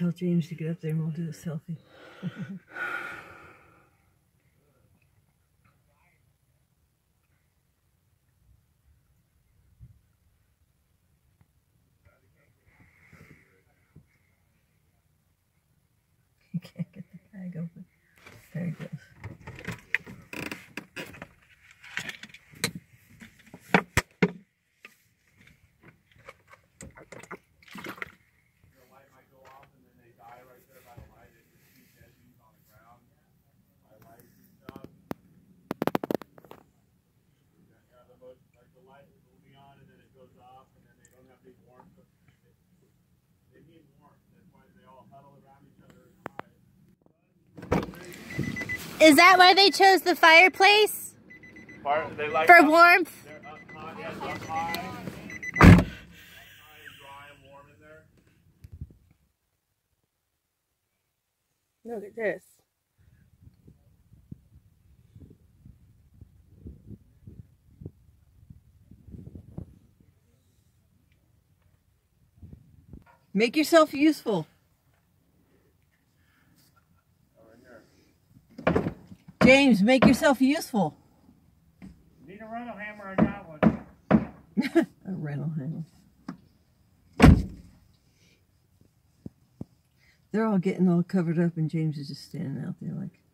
tell James to get up there and we'll do a selfie. You can't get the bag open. There it goes. Is that why they chose the fireplace? They like for warmth? They're up high, yes, up high. Up high and dry and warm in there. Look at this. Make yourself useful. James, make yourself useful. Need a rental hammer? I got one. A rental hammer. They're all getting all covered up and James is just standing out there like...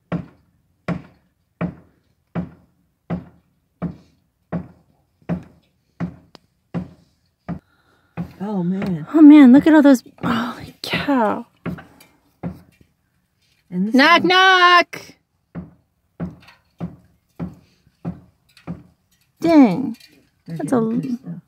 Oh man. Oh man, look at all those. Holy cow. And this Knock, knock. Dang. They're That's getting a... good stuff.